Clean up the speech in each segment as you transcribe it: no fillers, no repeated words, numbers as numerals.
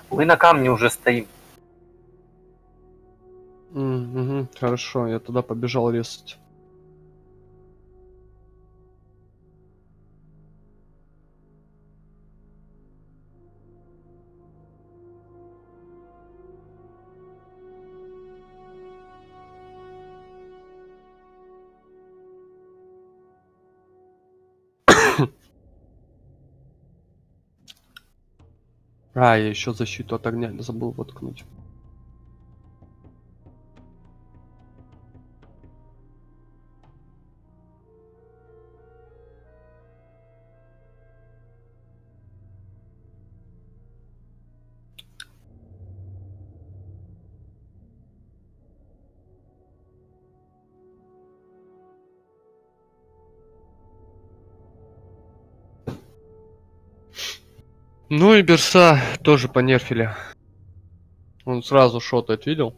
Мы на камне уже стоим. Угу, хорошо, я туда побежал резать. Я еще защиту от огня забыл воткнуть. Ну и Берса тоже понерфили. Он сразу шотает, видел?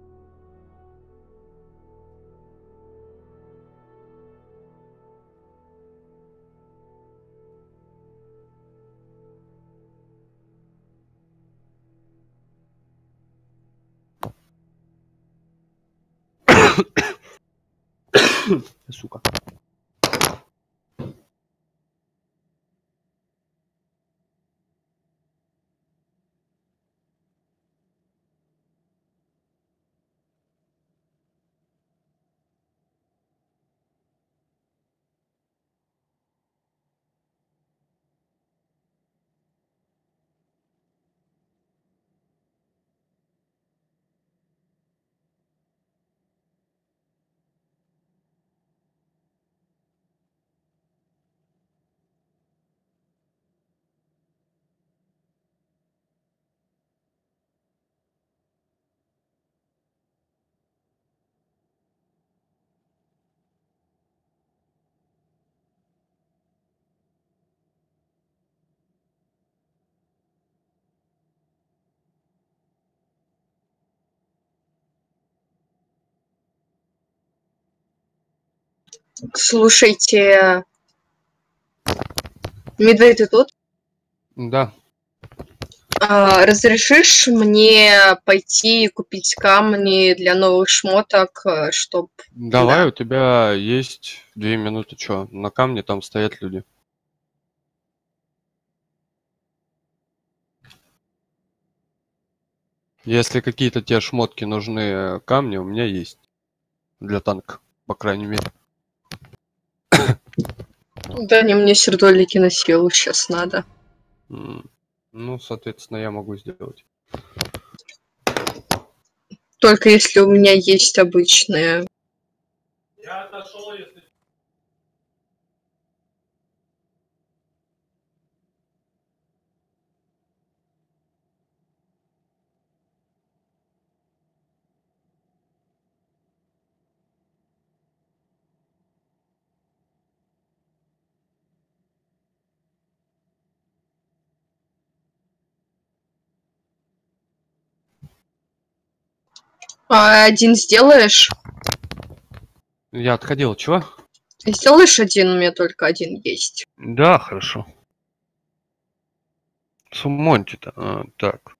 Сука. Слушайте, Медведь, ты тут? Да. Разрешишь мне пойти купить камни для новых шмоток, чтоб... Давай, Да. у тебя есть 2 минуты. Чё, на камне там стоят люди. Если какие-то те шмотки нужны, камни у меня есть. Для танка, по крайней мере. Да не, мне сердолики на силу сейчас надо. Ну, соответственно, я могу сделать. Только если у меня есть обычные. Я отошел, если... Один сделаешь? Я отходил, чего? Сделаешь один? У меня только один есть. Да, хорошо. Сумонти-то. Так.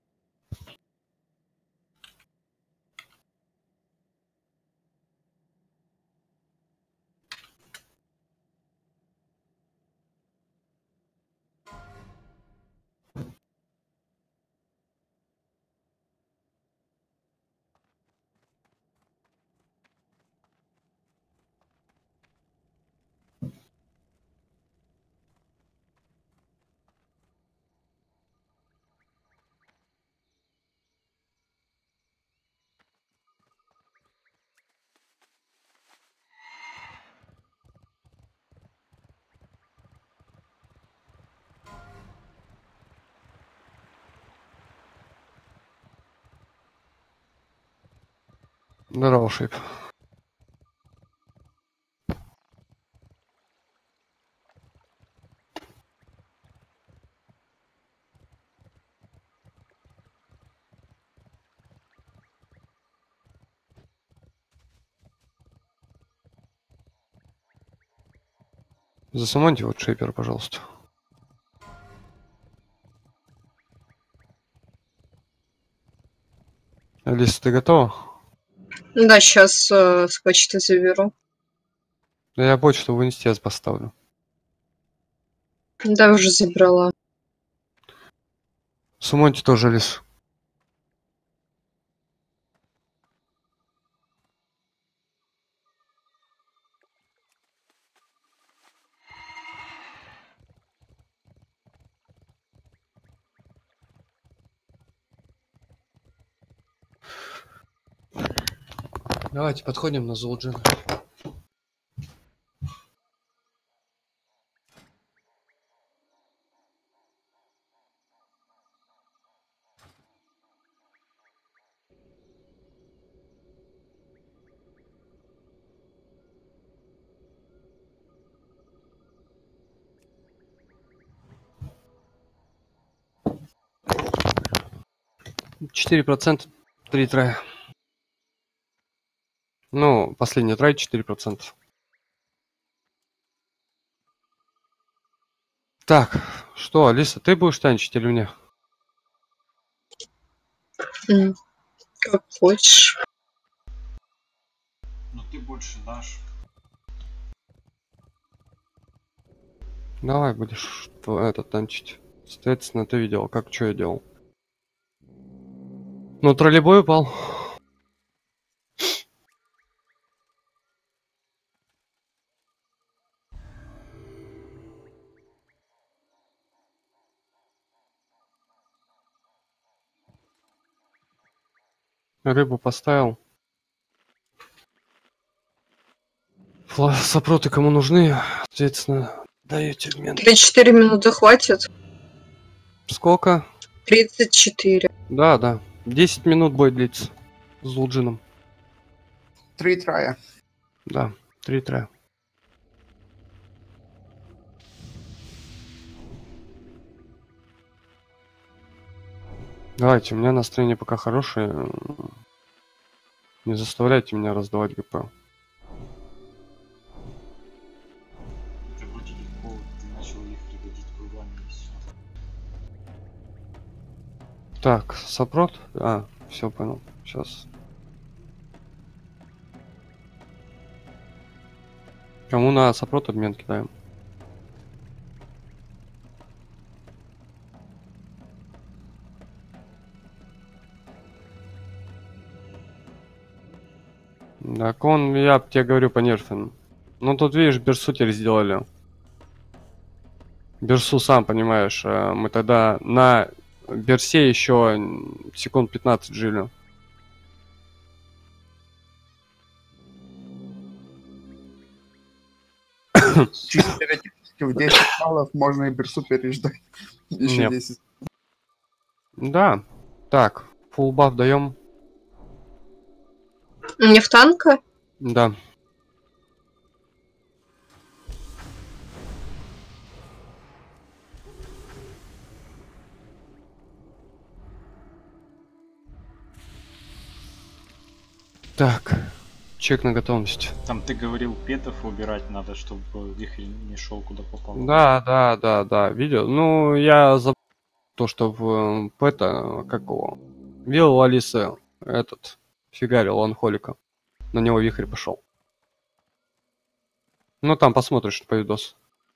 Здорово, Шип. Засумоньте вот шейпер, пожалуйста. Алиса, ты готова? Ну да, сейчас с почты заберу. Да я почту в инсте поставлю. Да, уже забрала. Сумоньте тоже, Алис. Давайте подходим на Зулджин. Четыре процента, 3 трая. Ну, последний трай 4%. Так, что, Алиса, ты будешь танчить или мне? Как хочешь. Но ты больше наш. Давай будешь это танчить. Соответственно, ты видел, как что я делал. Ну, троллейбой упал. Рыбу поставил. Сопроты кому нужны, соответственно, даете в мен. 34 минуты хватит? Сколько? 34. Да. 10 минут будет длиться. С Зулджином. 3 трая. Да, 3 трая. Давайте, у меня настроение пока хорошее. Не заставляйте меня раздавать ГП. Это вроде легко, ты начал их приводить кругами и все. Так, сопрот? А, все понял. Сейчас. Кому на сопрот обмен кидаем? Так он, я тебе говорю по нерфам. Ну тут видишь, Берсу теперь сделали. Берсу, сам понимаешь, мы тогда на Берсе еще секунд 15 жили. Чисто теоретически в 10 баллов можно и Берсу переждать. Еще Нет. 10. Да. Так, фулл баф даем. Мне в танка? Да. Так, чек на готовность. Там ты говорил, петов убирать надо, чтобы вихрь не шел куда попало. Да, видел. Ну, я забыл то, что в это, как его, видел Алисы, этот, фигарил Ланхолика. На него вихрь пошел. Ну, там посмотришь по видос.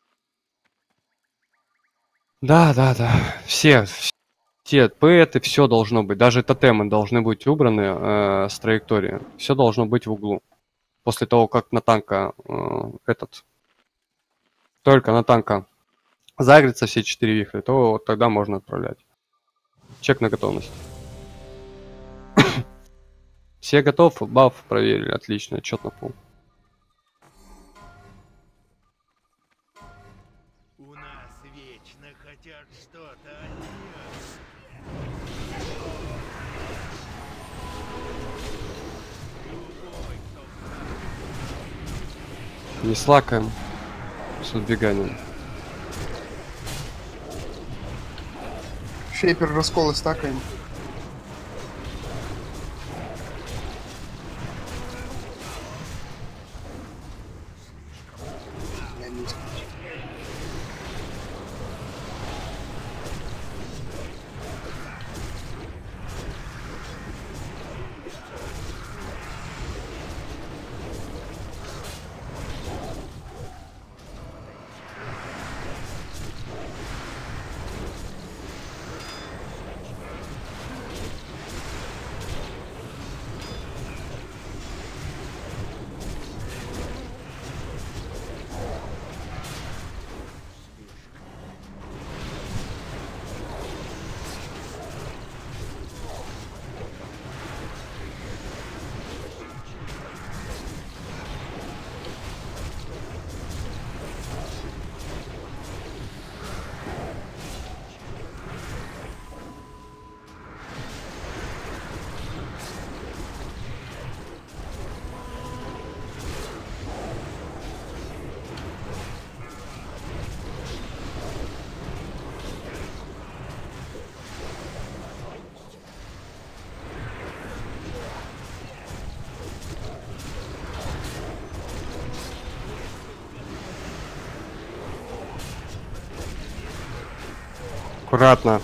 Да. Все пэты, все должно быть. Даже тотемы должны быть убраны с траектории. Все должно быть в углу. После того, как на танка только на танка загрятся все 4 вихря, то вот тогда можно отправлять. Чек на готовность. Все готов, баф проверили, отлично, отчет на пол. У нас вечно хотят что-то от Не слакаем с отбеганием. Шейпер расколы стакаем. Я не исключу. Аккуратно.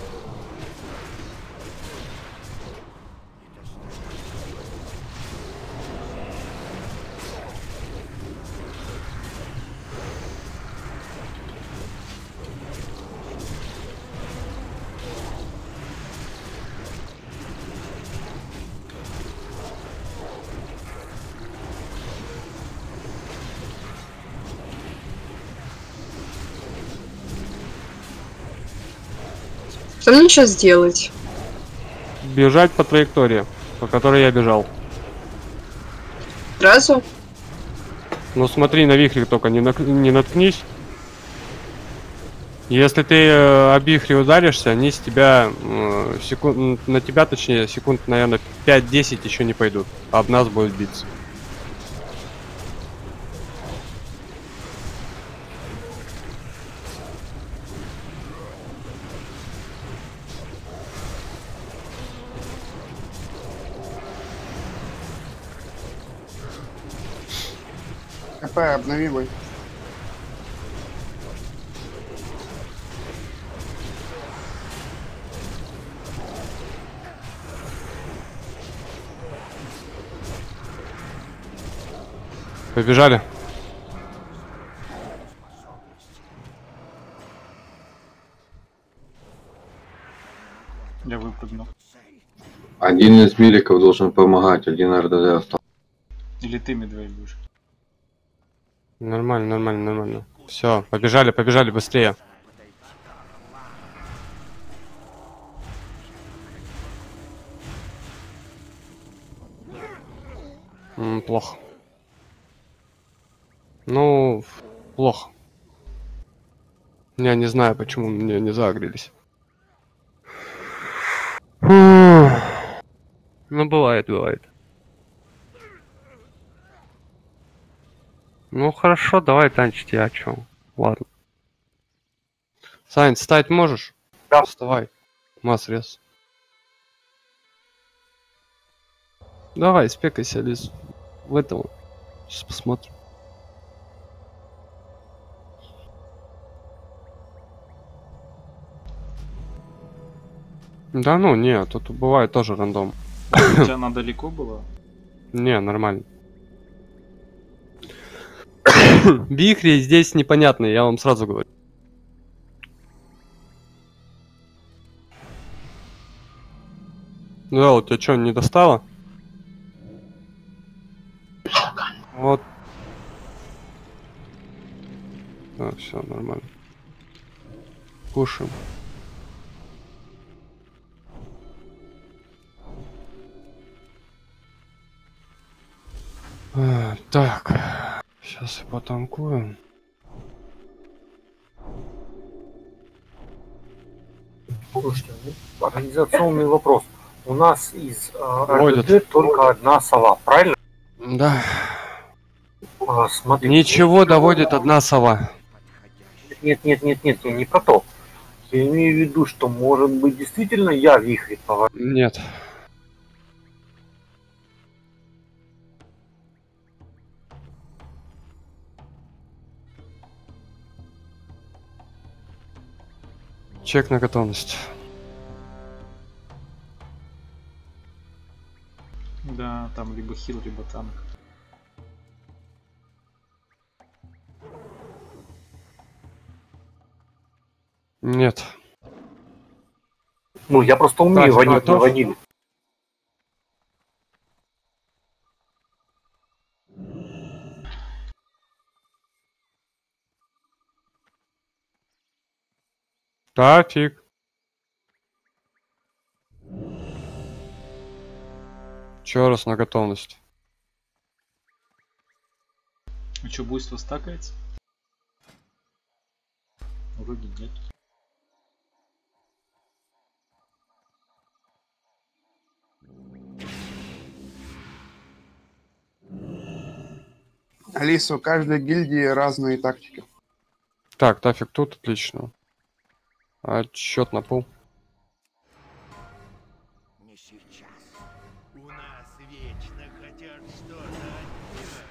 Что мне сейчас делать? Бежать по траектории, по которой я бежал. Сразу? Ну смотри, на вихре только не наткнись. Если ты об вихре ударишься, они с тебя на тебя, точнее, секунд, наверное, 5-10 еще не пойдут. А об нас будут биться. КП, обнови бой. Побежали. Я выпрыгнул. Один из миликов должен помогать, один РДД остался. Или ты, медведь, будешь? Нормально, нормально, нормально. Все, побежали, побежали быстрее. Плохо. Ну, плохо. Я не знаю, почему мне не загрелись. Ну, бывает, бывает. Ну, хорошо, давай танчить, я чё? Ладно. Сань, встать можешь? Да. Вставай. Масс-рез. Давай, спекайся, Лиз. В этого. Сейчас посмотрим. Да ну, не, тут бывает тоже рандом. У тебя она далеко была? Не, нормально. Вихри здесь непонятные, я вам сразу говорю. Да, у тебя что, не достало? Вот. Да, все нормально. Кушаем. Так. Сейчас я потанкую. Слушайте, организационный вопрос. У нас из Водят. РДД только одна сова, правильно? Да. Смотри. Ничего доводит одна сова. Нет, я не про то. Я имею в виду, что может быть действительно я вихрь повожу. Нет. Чек на готовность. Да, там либо хил, либо танк. Нет. Ну, я просто умею Так, водить, готов? наводили. Тафик. Еще раз на готовность. А что, буйство стакается? Вроде нет. Алиса, у каждой гильдии разные тактики. Так, Тафик тут, отлично. Отсчет на пол. Не сейчас. У нас вечно хотят что-то отнять.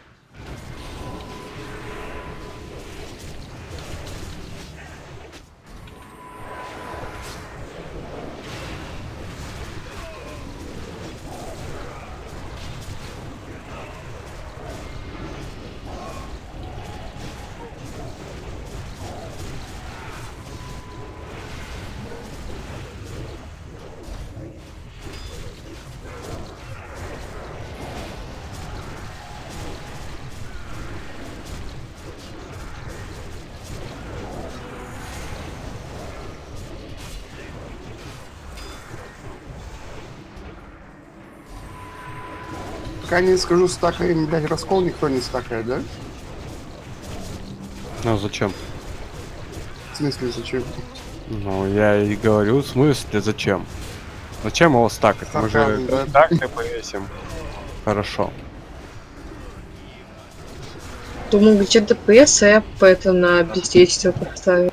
Пока не скажу, стакаем, блядь, раскол никто не стакает, да? Ну зачем? В смысле, зачем? Ну, я и говорю, в смысле, зачем? Зачем его стакать? Мы же Сарказм, да? так-то повесим. Хорошо. Думаю, где ДПС, а я это на бездействие поставил.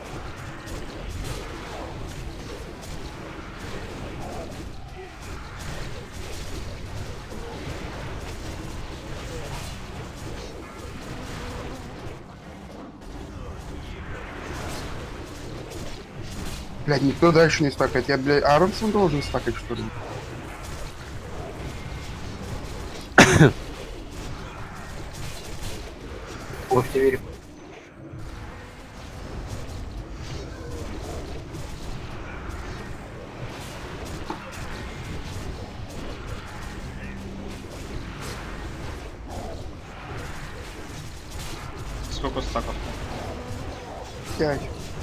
Блядь, никто дальше не стакает. Я, блядь, Аронсон должен стакать, что ли? Можете верить. Сколько стаков? 5.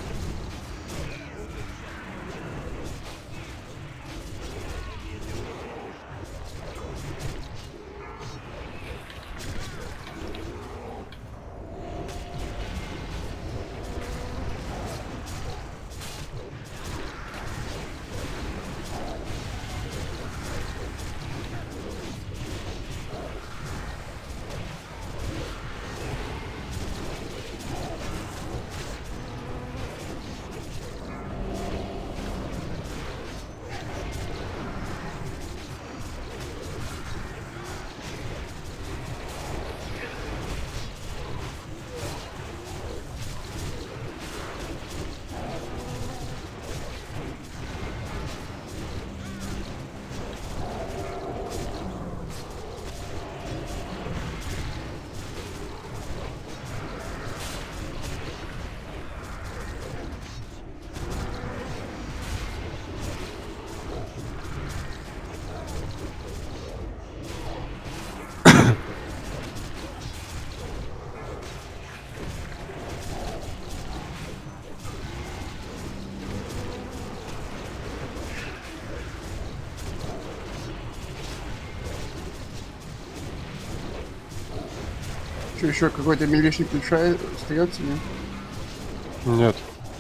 Что, еще какой-то милишник мешает, остается, нет? Нет.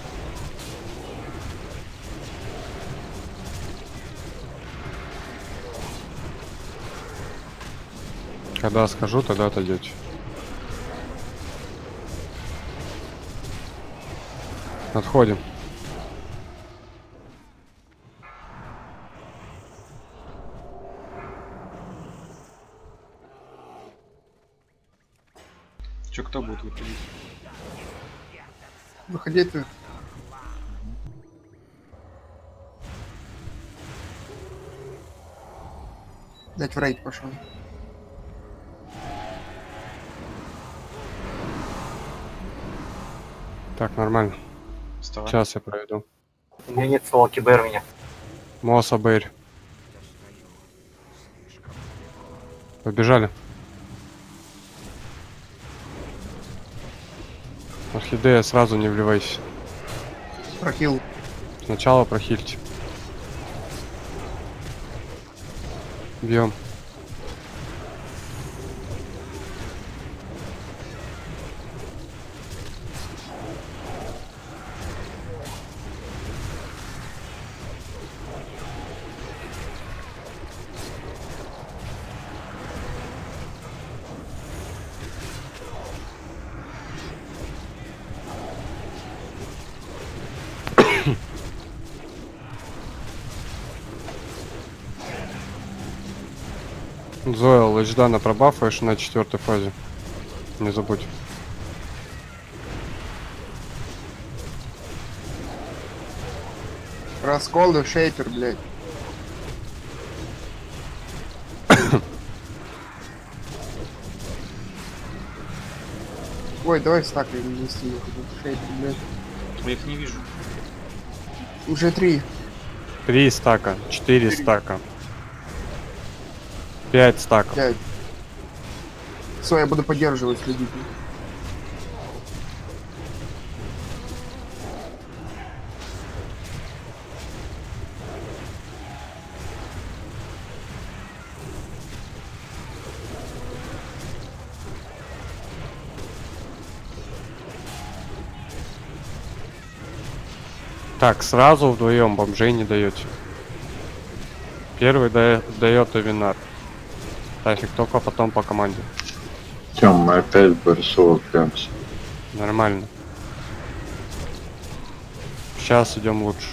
Когда скажу, тогда отойдете. Отходим. Че, кто будет выходить? Выходи ты. Дать в рейд пошел. Так, нормально. Вставай. Сейчас я проведу. У меня нет свалки БР меня. Моса Бэйр. Побежали. Орхидея, сразу не вливайся. Прохил. Сначала прохильте. Бьем. Зоэл, Эдждана пробафаешь на 4-й фазе. Не забудь. Раскол да шейпер, блядь. Ой, давай стакаем вместе. Шейпер, блядь. Я их не вижу. Уже 3. 3 стака, 4 стака. 5 стаков. 5. Все, я буду поддерживать, следить. Так, сразу вдвоем бомжей не даете. Первый дает Авинар. Тафик только потом по команде. Тем, мы опять в БРСУ упрямся. Нормально. Сейчас идем лучше.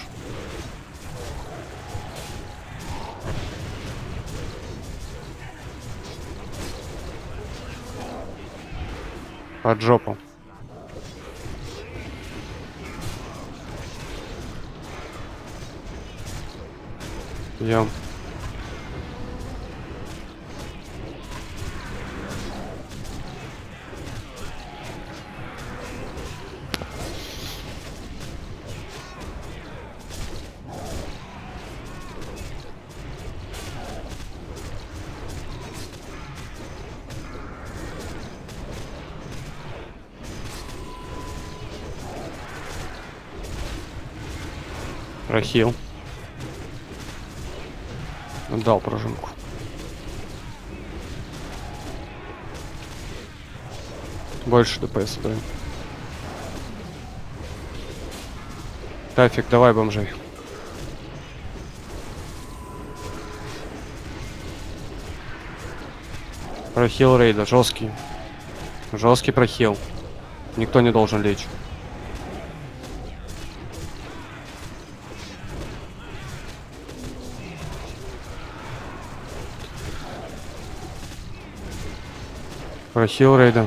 Под жопу. Идем. Рахил. Дал пружинку. Больше ДПС даем. Тафик, давай бомжей. Прохил рейда, жесткий. Жесткий прохил. Никто не должен лечь. Прохил рейда.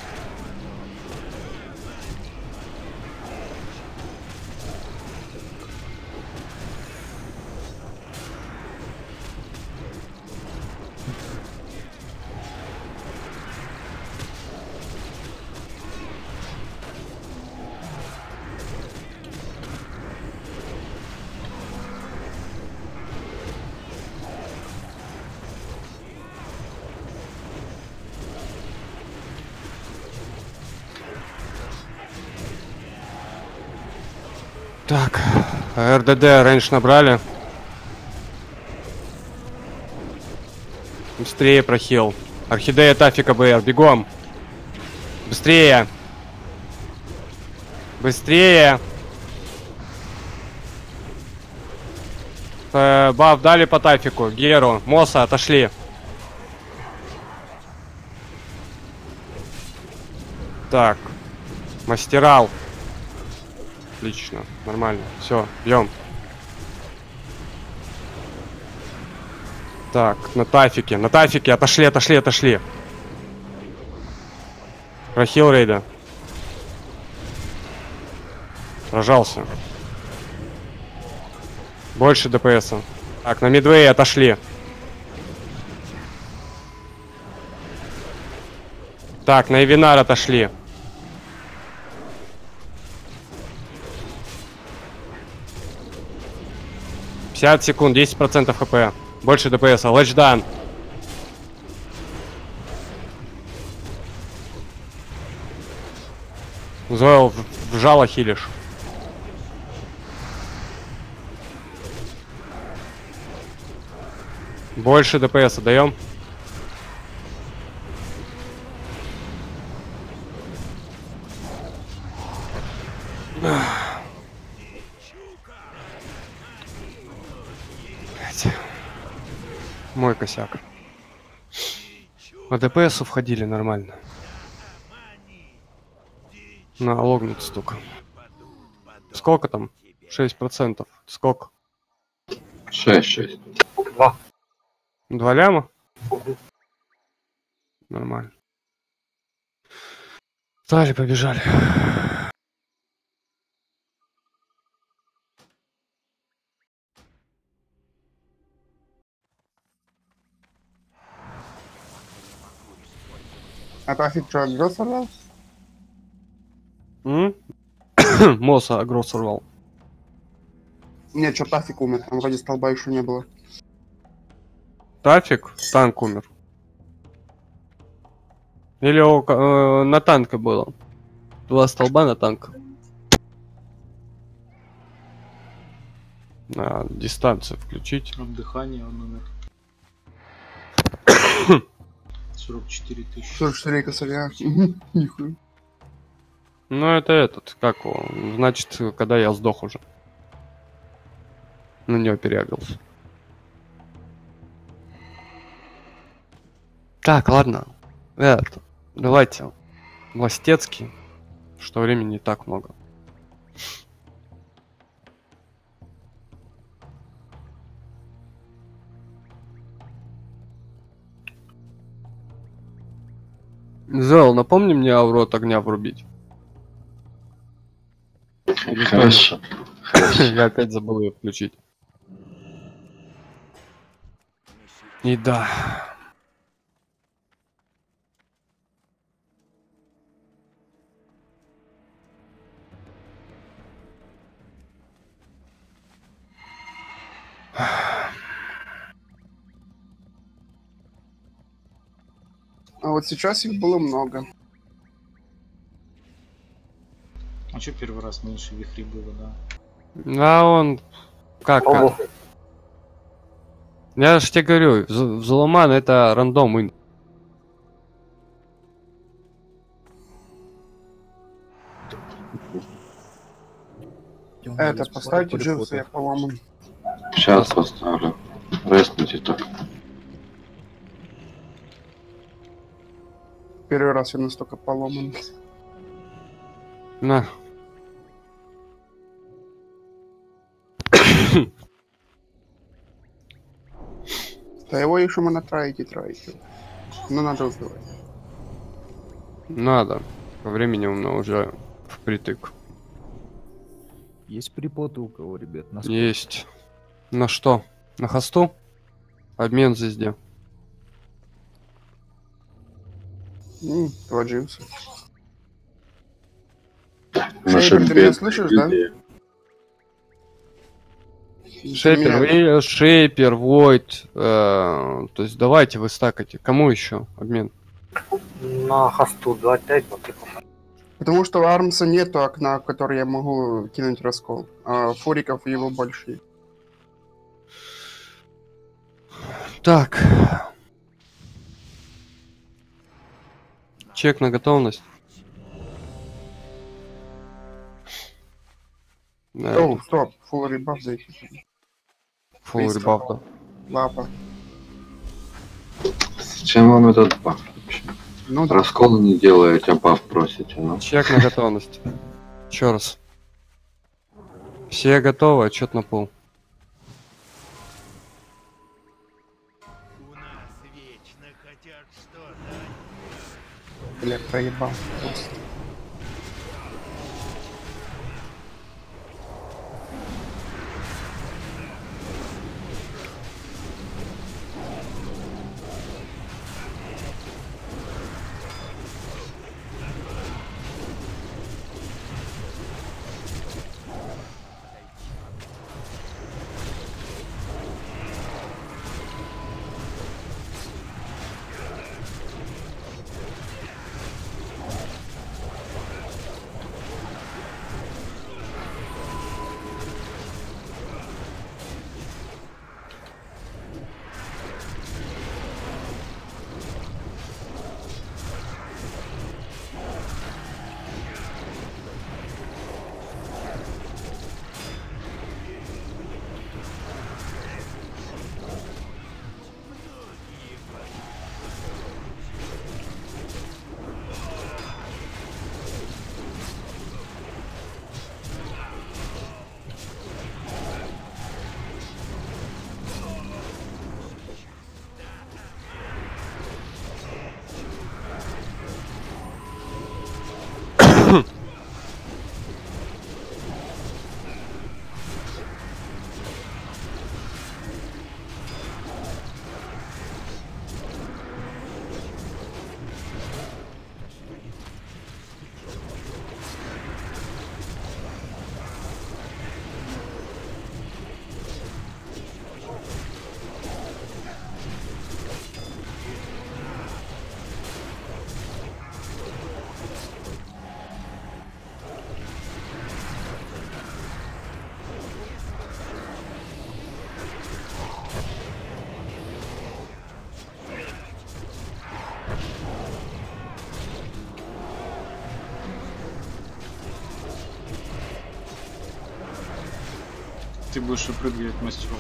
Так, РДД раньше набрали. Быстрее прохил. Орхидея Тафика БР, бегом. Быстрее. Быстрее. Баф дали по Тафику. Геру, Моса, отошли. Так. Мастерал. Отлично, нормально. Все, бьем. Так, на Тафике, отошли, отошли, отошли. Прохил рейда. Рожался. Больше ДПС. Так, на Мидвей отошли. Так, на Эвинар отошли. Секунд, 10% хп. Больше ДПС. Лэчдан. Зойл вжало хилишь. Больше ДПС даем. Мой косяк. А ДПС входили нормально. На логнут стук. Сколько там? 6%. Сколько? 6. 2 ляма? Нормально. Стали, побежали. А Тафик что, агро сорвал? Моса агро сорвал. Нет, что Тафик умер, там вроде столба еще не было. Тафик? Танк умер. Или на танке было. 2 столба на танк. На дистанцию включить. От дыхания он умер. 44 тысячи. 44 косаря. Нихуя. Ну это этот, как его? Значит, когда я сдох уже. На него переагрился. Так, ладно. Давайте. Властецкий. Что времени не так много. Зел, напомни мне ауру от огня врубить. Хорошо. Я опять забыл ее включить. И да. А вот сейчас их было много. А что первый раз меньше вихрей было, да? А он... Как? Ого. Я же тебе говорю, взломан это рандом. Это, поставьте джинсы, я поломан. Сейчас поставлю. Рестните так. Первый раз я настолько поломан. На. Да его еще мы траите. Но надо убивать. Надо. По времени у меня уже впритык. Есть припоты у кого, ребят? На сколько? Есть. На что? На хосту? Обмен звезде. Два джинса. На Шейпер, ты меня шипе. слышишь, да? Шейпер, Войд. То есть давайте вы стакайте. Кому еще обмен? На хосту 2.5, вот типа. Потому что у Армса нету окна, в которое я могу кинуть раскол. А фуриков его больше. Так. Чек на готовность. Да, О, стоп, фулл ребаф дайте. фулл ребаф, да. Лапа. Зачем вам этот баф вообще? Ну да. Раскол не делаете, а баф просите, ну. Чек на готовность. Еще раз. Все готовы, отчет на пол. У нас вечно хотят что-то. Бля, проебал. ты будешь выпрыгивать мастером.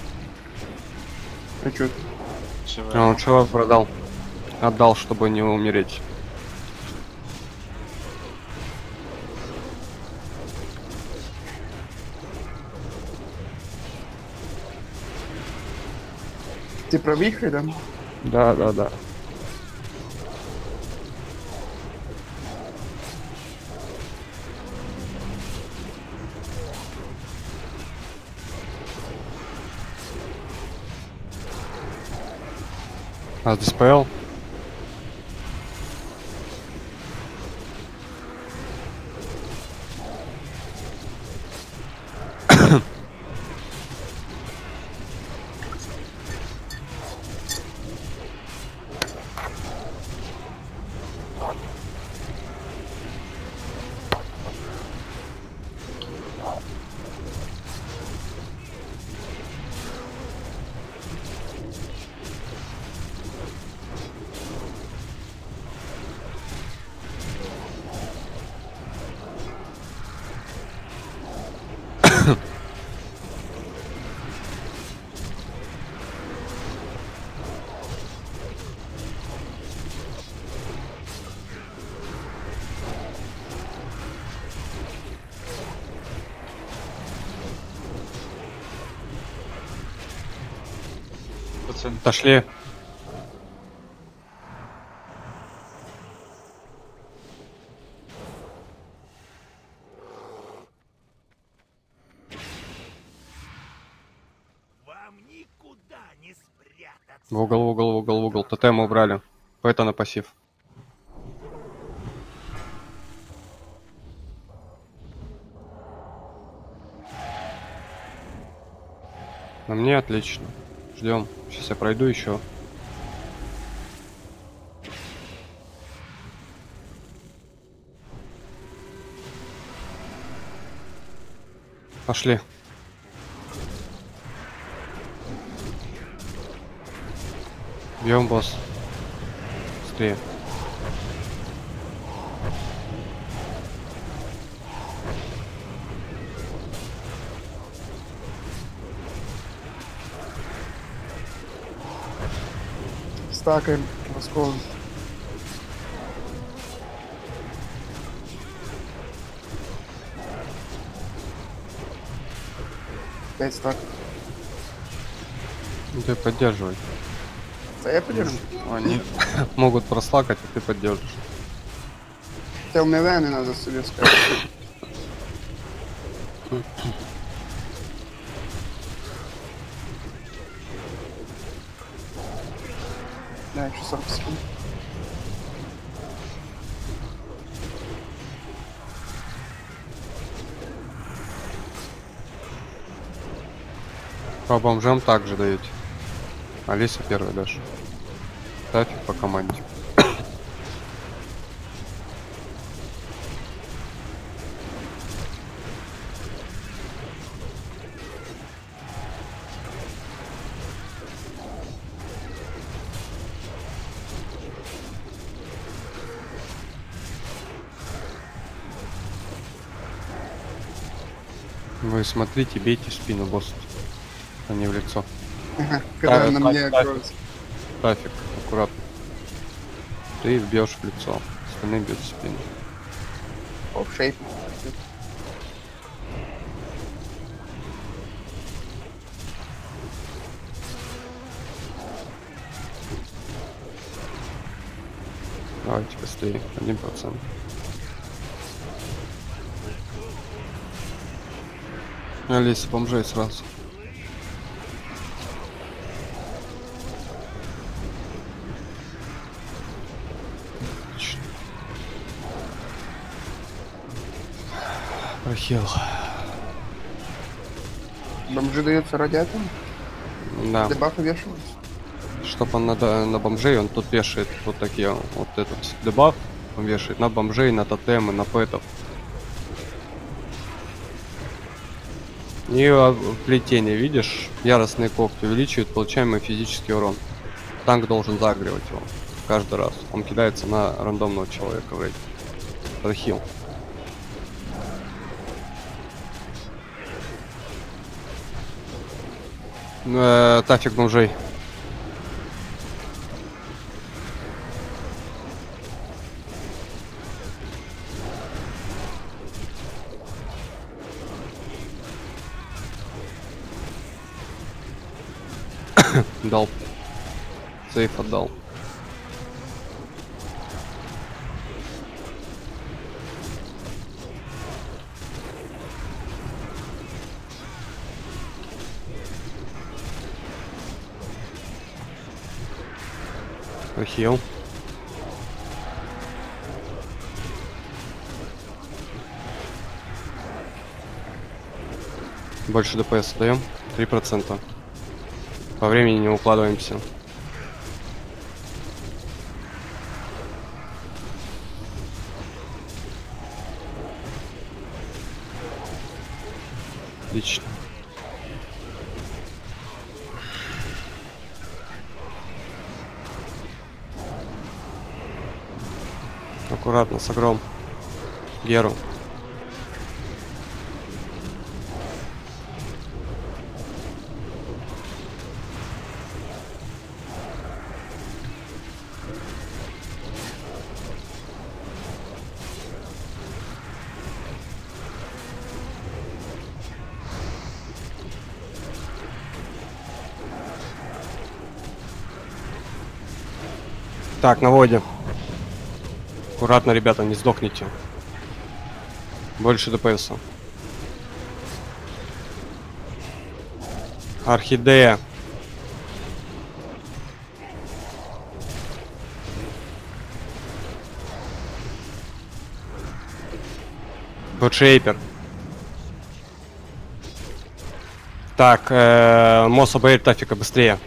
А чё? А он чего продал? Отдал, чтобы не умереть. Ты про вихрь, да? Да, да, да. А, диспел? Пацан, Отошли. Вам никуда не спрятаться. В угол, в угол, в угол, в угол. Тотем убрали. Пэта на пассив. На мне отлично. Ждем. Сейчас я пройду еще. Пошли. Бьем, босс. Быстрее. Стакаем раскол. Пять стак. Ну, ты поддерживай. Да я подержу. Они могут прослакать, а ты поддержишь. Хотя у меня вены надо себе сказать. Да, еще 40 секунд. По бомжам также даете. Алиса первая дашь. Тафик по команде. Вы смотрите, бейте в спину босса, а не в лицо. Ага, когда Да, на так, мне так. кроется. Тафик, аккуратно. Ты бьешь в лицо, остальные бьют в спину. Оп, шейп. Давайте быстрее, 1%. Алиса, бомжей сразу. Отлично. Прохил. Бомжи даются ради этого? Да. Дебафы вешаются? Чтоб он на бомжей, он тут вешает вот такие, вот этот дебаф, он вешает на бомжей, на тотемы, на пэтов. И плетение, видишь, яростные когти увеличивают получаемый физический урон. Танк должен загривать его каждый раз. Он кидается на рандомного человека в рейд. Прохил. Тафик бомжей. Дал. Сейф отдал. Хил. Больше ДПС даем. 3%. По времени не укладываемся. Отлично. Аккуратно, с огром. Геру. Так, на воде. Аккуратно, ребята, не сдохните. Больше ДПС. Орхидея. Бутшейпер. Так, Мосса Бэйр Тафика, быстрее.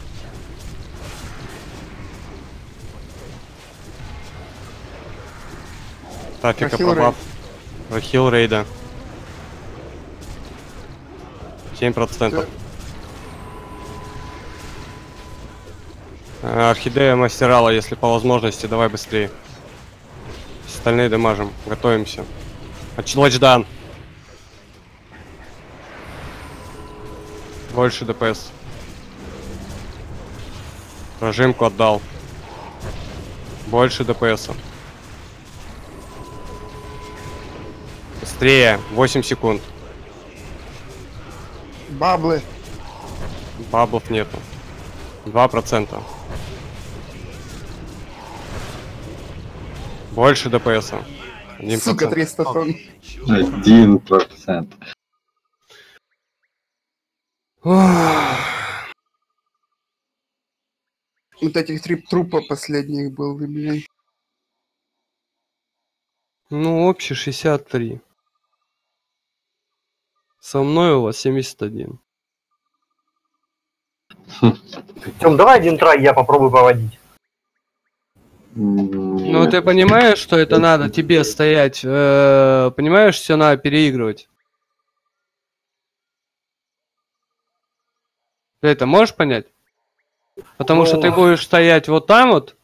Тафика пробав. Рахил рейда. 7%. Орхидея мастерала, если по возможности, давай быстрее. Остальные дамажим. Готовимся. Лочдан. Больше ДПС. Прожимку отдал. Больше ДПС. Быстрее. 8 секунд. Баблы. Баблов нету. 2%. Больше ДПС. 1%. Сука, 300 тонн. 1%. Вот этих 3 трупа последних был, блин. Ну, общий 63. Со мной у вас 71. Тём, давай один трай, я попробую поводить. Ну, ты понимаешь, что это надо тебе стоять? Понимаешь, все надо переигрывать. Ты это можешь понять? Потому что ты будешь стоять вот там вот,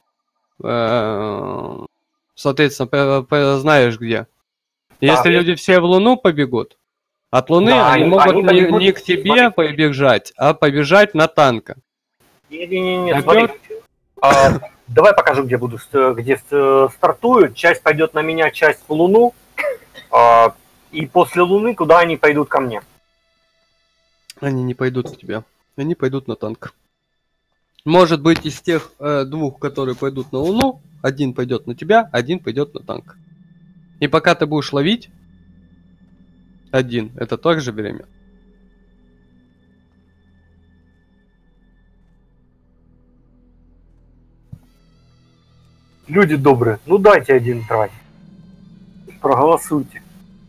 соответственно, знаешь где. Если люди все в Луну побегут, от Луны Да, они могут они побегут, не к тебе побежать, а побежать на танка. Не, смотри. Давай покажу, где стартуют. Часть пойдет на меня, часть в Луну. И после Луны, куда они пойдут ко мне? Они не пойдут к тебе. Они пойдут на танк. Может быть, из тех двух, которые пойдут на Луну, один пойдет на тебя, один пойдет на танк. И пока ты будешь ловить один, это также время. Люди добрые, ну дайте один трай. Проголосуйте.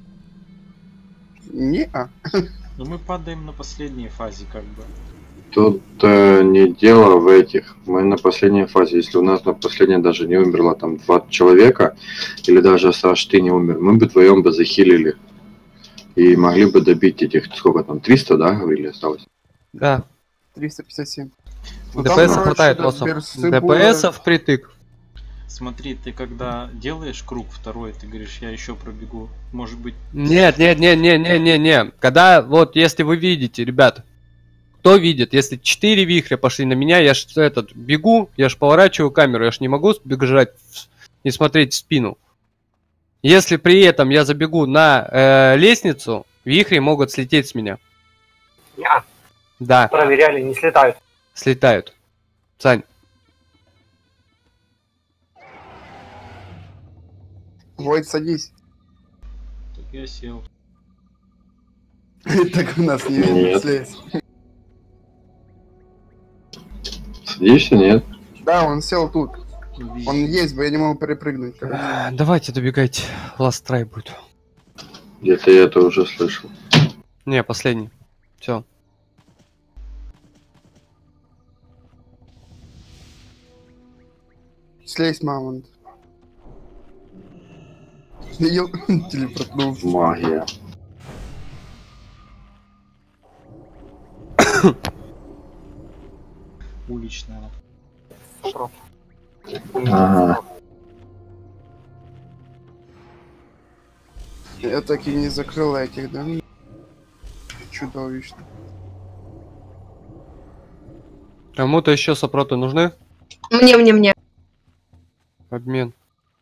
Не-а. Ну мы падаем на последней фазе, как бы. Тут не дело в этих. Мы на последней фазе. Если у нас на последней даже не умерло там 2 человека, или даже Саш, ты не умер, мы бы вдвоем бы захилили. И могли бы добить этих, сколько там, 300, да, говорили, осталось? Да. 357. ДПС хватает, ДПС впритык. Смотри, ты когда делаешь круг второй, ты говоришь, я еще пробегу. Может быть... Нет. Когда, вот, если вы видите, ребята, Кто видит? Если 4 вихря пошли на меня, я ж бегу, я ж поворачиваю камеру, я ж не могу бежать и смотреть в спину. Если при этом я забегу на лестницу, вихри могут слететь с меня. Да. Проверяли, не слетают. Слетают. Сань. Войт, садись. Так я сел. Так у нас не видно, Нет. слезь. Садишься, нет? Да, он сел тут. Он есть, бы я не могу перепрыгнуть. Давайте добегайте. Last try будет. Где-то я это уже слышал. Не, последний. Все. Слезь, мамонт. Телепортнулся. Магия. Уличная. Ага. Я так и не закрыл этих, да? Чудовищно. Кому-то еще сопроты нужны? Мне. Обмен.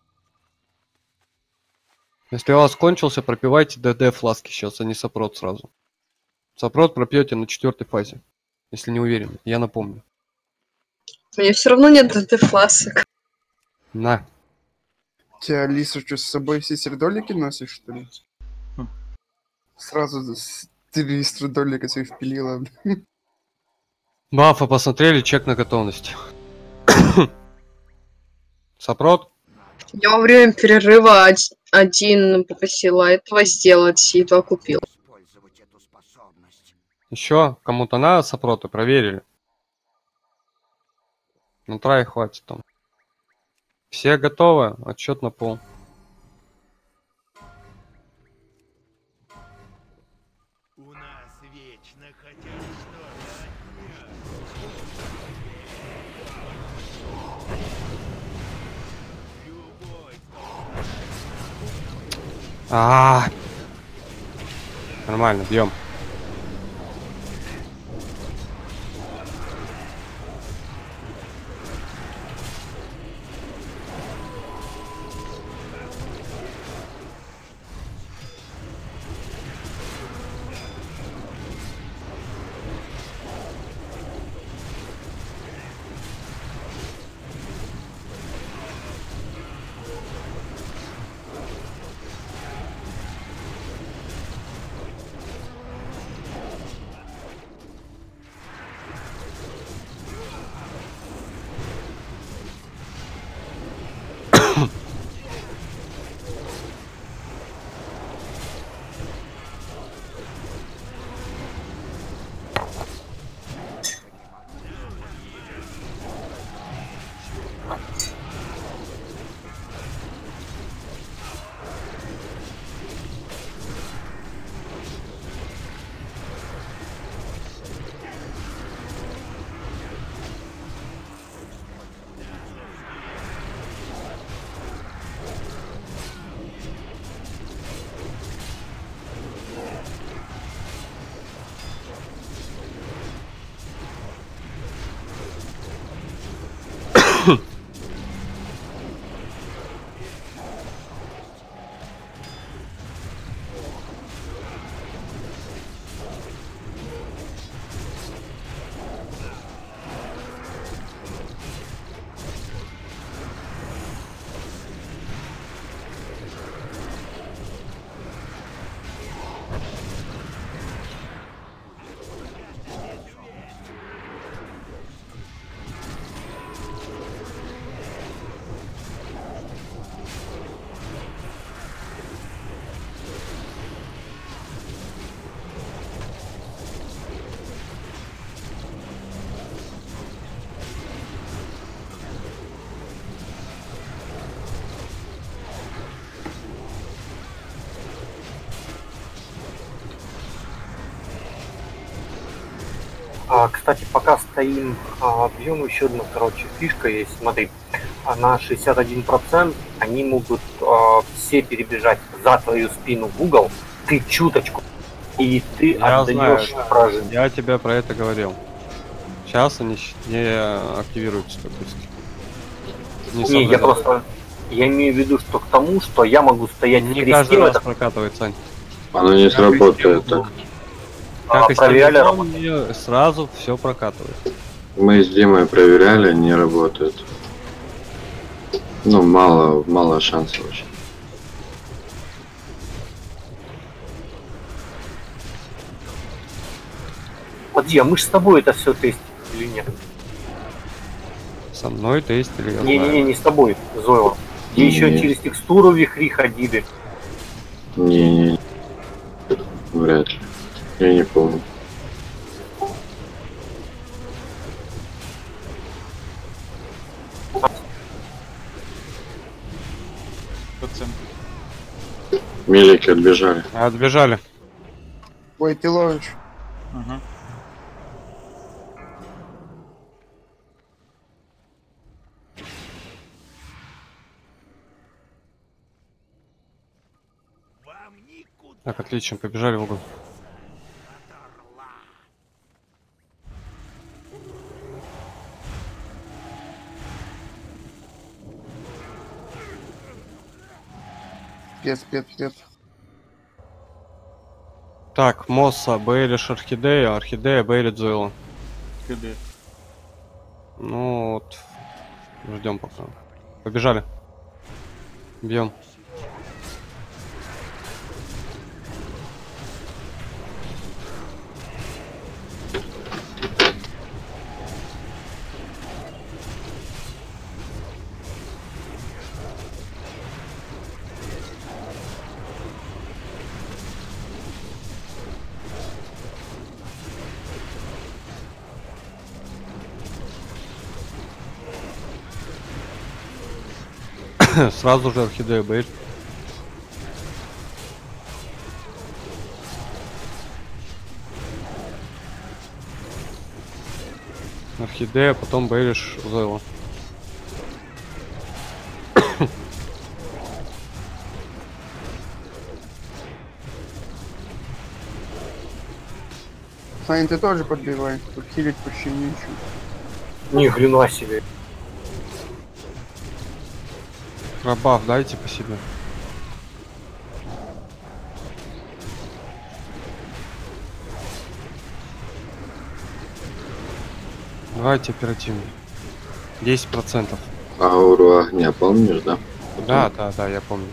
Если у вас кончился, пропивайте ДД фласки сейчас, а не сопрот сразу. Сопрот пропьете на 4-й фазе. Если не уверены, я напомню. У меня все равно нет ДД-фласок. На. Ты, Алиса, что, с собой все сердолики носишь, что ли? Хм. Сразу 4 сердолика себе впилила. Бафа посмотрели, чек на готовность. Сопрот? Я во время перерыва один попросила этого сделать и 2 купил. Еще кому-то надо сопроты, проверили. На трай хватит там. Все готовы? Отчет на пол. У нас вечно хотят что-то отнять. Любой. Нормально, бьем. Кстати, пока стоим, бьем еще одна, фишка есть. Смотри, на 61% они могут все перебежать за твою спину в угол, ты чуточку, и ты Я отдаешь знаю. прожим. Я тебе про это говорил. Сейчас они не активируются так быстро. Не, я соблюдают. просто... Я имею в виду, что к тому, что я могу стоять в Не кресте каждый в раз этом. прокатывает, Сань. Оно не сработает так. Как и проверяли с работу. телефоном, сразу все прокатывает. Мы с Димой проверяли, не работает. Ну, мало шансов вообще. Подожди, а мы же с тобой это все тестим или нет? Со мной тестили, я Не-не-не, знаю. не с тобой, Зойлом. Где еще Не. через текстуру вихри ходили. Не, вряд ли. Я не помню. Процент. Мелики отбежали. Отбежали. Ой, ты ловишь. Ага. Вам никуда Так, отлично, побежали в угол. от орла. Пец. Так, Мосса, Бейлиш, Орхидея, Орхидея, Бейлит, Зойла. КД. Ну вот. Ждем пока. Побежали. Бьем. Сразу же Орхидея, Бейлит. Орхидея, потом Бейлиш, Зойла. Сань, ты тоже подбивай. Тут хилить почти нечего. Ни хрена себе. Пробаф дайте по себе. Давайте оперативно. 10%. Ауру огня, помнишь, да? Да, я помню.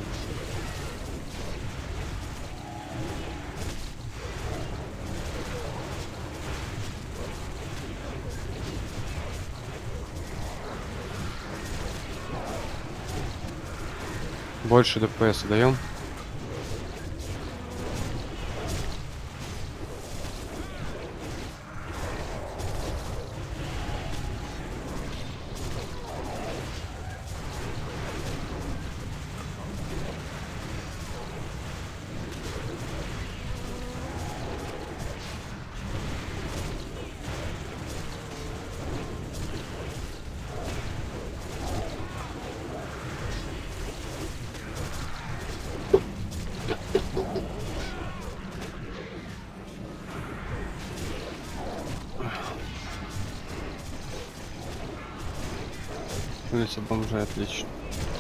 Больше ДПС даем. Улица бомжей, отлично.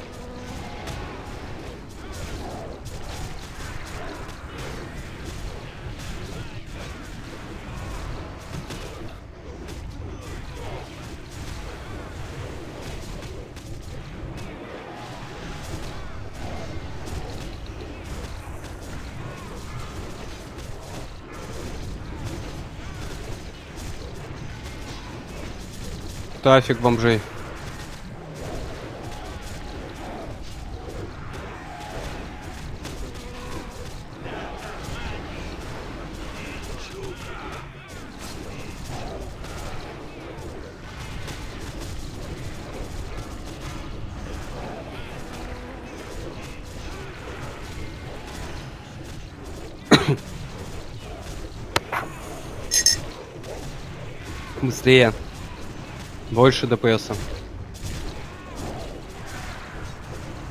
Трафик бомжей. Быстрее. Больше ДПС.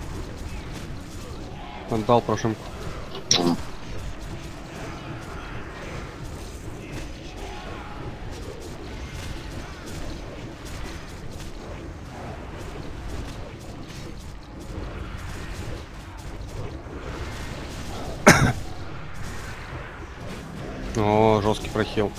Отдал прошимку. прохил.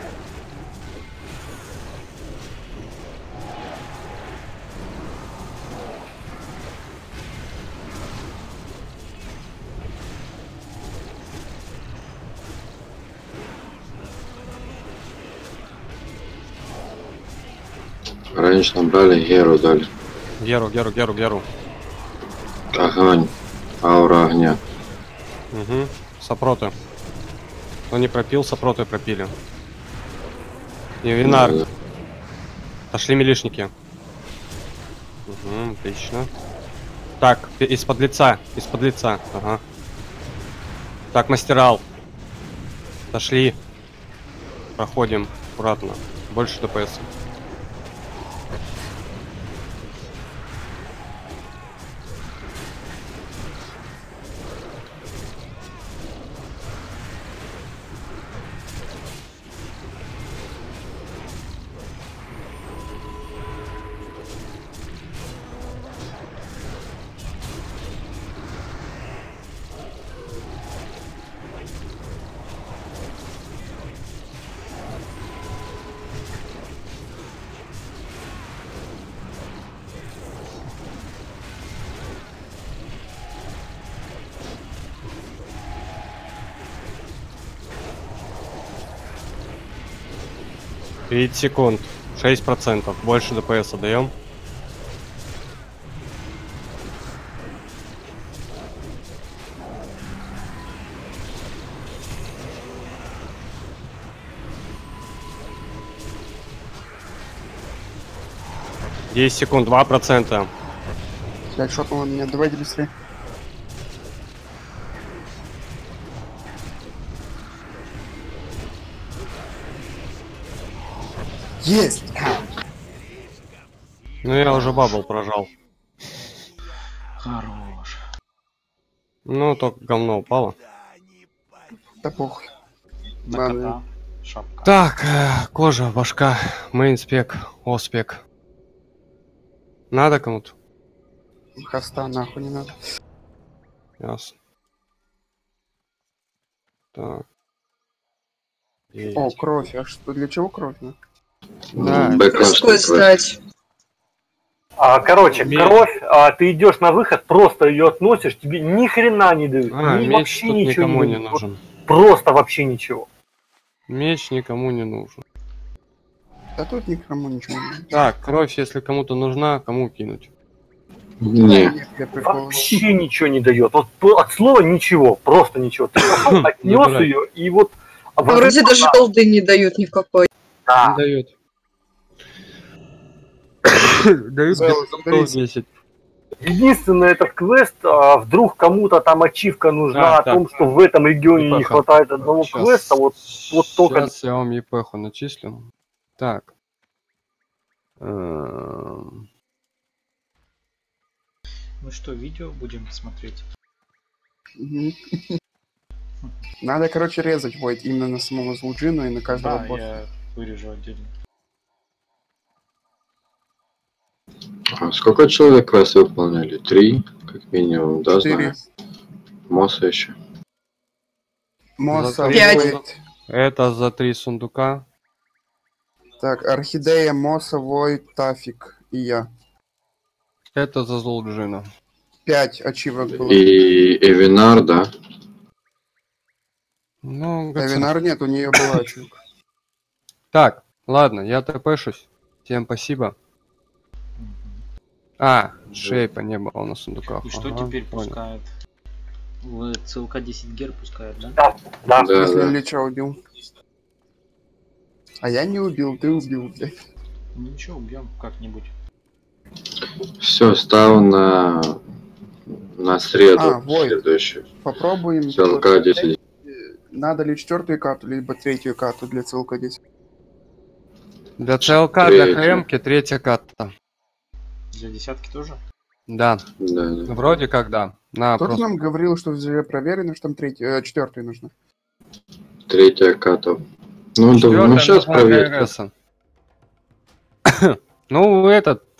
Раньше нам брали, Геру дали. Геру. Огонь. Аура огня. Угу. Сопроты. Кто не пропил, сопроты пропили. И Винар. Да. Пошли милишники. Угу, отлично. Так, из-под лица. Ага. Так, мастерал. Пошли. Проходим аккуратно. Больше ДПС. Тридцать секунд. 6%. Больше ДПС даем. Десять секунд, 2%. Блядь, что-то он меня, давайте быстрее. Есть! Ну я уже бабл прожал. Хорош. Ну, только говно упало. Да похуй. На Ладно. кота. Шапка. Так, кожа, башка, мейнспек, оспек. Надо кому-то? Хоста нахуй не надо. Ясно. Так. О, кровь. А что, для чего кровь? Ну? Да. Русскую сдать. Короче, кровь, ты идешь на выход, просто ее относишь, тебе ни хрена не дают. Меч вообще тут ничего никому не не дают. нужен. Просто вообще ничего. Меч никому не нужен. Да тут никому ничего не надо. Так, кровь, если кому-то нужна, кому кинуть? Не. Нет, для прикола. Вообще ничего не дает. Вот от слова ничего, просто ничего. Ты пошел, отнес Набирай. ее, и вот... Вроде даже голды не дают никакой. Да. Не дают. Дают Зал, где-то 10. Единственное, этот квест, вдруг кому-то там ачивка нужна Да, о том, так. что в этом регионе не Епаха. хватает одного квеста, вот только... Сейчас я вам епеху начислю. Так. Мы что, видео будем смотреть? Мгм. Надо, короче, резать будет именно на самого Злуджина и на каждого Да, босса. я вырежу отдельно. А сколько человек квест выполнили? 3, как минимум, да, 4. знаю? Мосса еще. Мосса, Пять. Войд. Это за 3 сундука. Так, Орхидея, Мосса, Войд, Тафик и я. Это за Золджина. 5 ачивок было. И Эвинар, да? Ну, А ГЦ. Винар нет, у нее была ачивка. Так, ладно, я ТПшусь. Всем спасибо. Шейпа не было на сундуках. И что Ага, теперь понял. пускает? ЦЛК 10 гер пускает, да? Да. Да, Если да. Лича убил. А я не убил, ты убил, блядь. Ну ничего, убьем как-нибудь. Все, ставь на среду Войд. следующую. Попробуем. ЦЛК 10. Надо ли 4-ю карту, либо 3-ю карту для ЦЛК 10. Для ЦЛК, для Третья. ХМки 3-я карта. Для десятки тоже? Да, Да, да. вроде как да. На Кто-то просто... нам говорил, что уже проверено, что там 4-я нужна. 3 ката. Ну, да, Четвёртая ну сейчас нужна для проверь. РСа. Ну, этот,